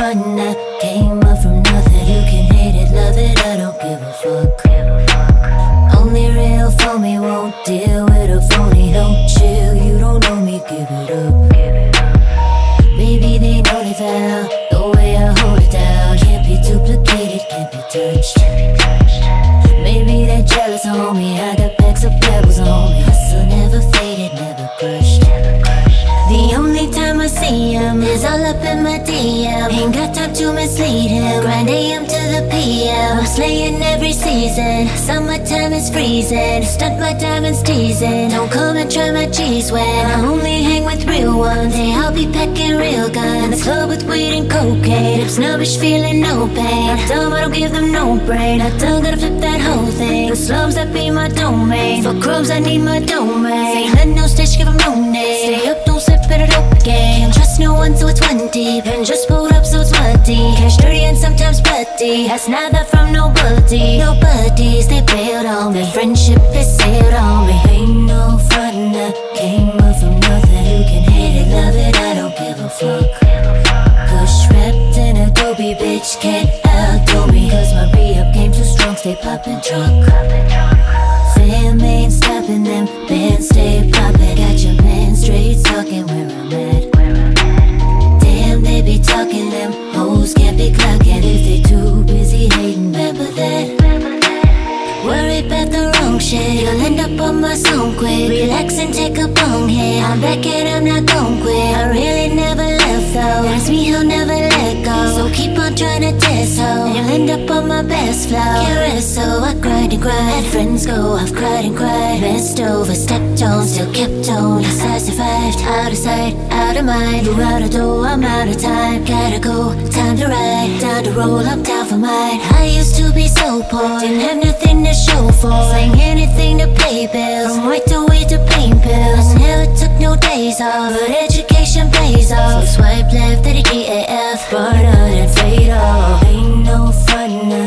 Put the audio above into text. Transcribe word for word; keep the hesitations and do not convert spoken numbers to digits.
frontin', I came up from nothing. You can hate it, love it, I don't give a fuck. Only real for me, won't deal with a phony. Don't chill, you don't know me, give it up. Maybe they know they found the way I hold it down. Can't be duplicated, can't be touched. Maybe they're jealous on me, I got packs of pebbles on me. Hustle never faded, never crushed. The only time I see him is all up in my D M. Ain't got time to mislead him. Grind A M to the P M. I'm slaying every season. Summertime is freezing. Stunt my diamonds teasing. Don't come and try my cheese when I only hang with real ones. Hey, I'll be packing real guns. In the club with weed and cocaine. Lips snobbish, feeling no pain. Not dumb, I don't give them no brain. Not done, gotta flip that whole thing. The slums, that be my domain. For crumbs, I need my domain. Say let no stitch, give them no name. Stay up, don't slip it up again. Can't trust no one, so it's one deep. And just pulled up, so it's muddy. Cash dirty and sometimes bloody. That's neither from nobody. Nobodies, they bailed on me. Friendship is sailed on me. Ain't no frontin', I came up from nothing. You can hate it, love it, I don't give a fuck. Push wrapped in Adobe, bitch, can't outdo me. Cause my re-up game too strong, stay poppin' trunk. Fam ain't stopping them, bands stay poppin'. Got your man straight talking where I'm at. Damn, they be talking, them hoes can't be clocking. If they too busy hating, remember that. Worry about the wrong shit, you'll end up on my song quick. Relax and take a bong hit. I'm back and I'm not gon' quit. I really never left though. That's me, he'll never let go. So keep on trying to test ho. You'll end up on my best flow. Can't rest, so I grind and grind. Let friends go, I've cried and cried. Messed over, stepped on, still kept on. Yes, I survived. Out of sight, out of mind. You out of door, I'm out of time. Gotta go, time to ride. Down the road, I'm down for mine. I used to be so poor, didn't have nothing to show for. Slang anything to pay bills. From white to weed to pain pills. Never took no days off, but education pays off. So swipe left, I D G A F. Burn out and fade off. Ain't no frontin',